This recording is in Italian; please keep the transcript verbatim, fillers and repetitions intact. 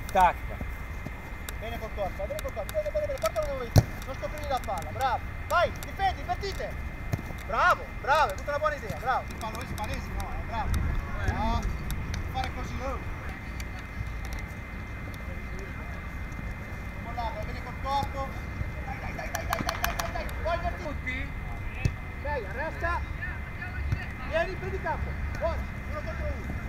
Stacca. Bene col corpo, bene col corpo, bene, bene, bene, portalo dove vuoi tu. Non scoprire la palla, bravo. Vai, difendi, invertite. Bravo, bravo, è tutta una buona idea, bravo. Il fallo è spalesi, no, eh, bravo. No, fare così, oh. Mollarlo, bene col corpo. Dai, dai, dai, dai, dai, dai, dai, dai. Poi invertiti. Tutti? Ok, arresta. Vieni, prendi campo. Buona, uno contro uno.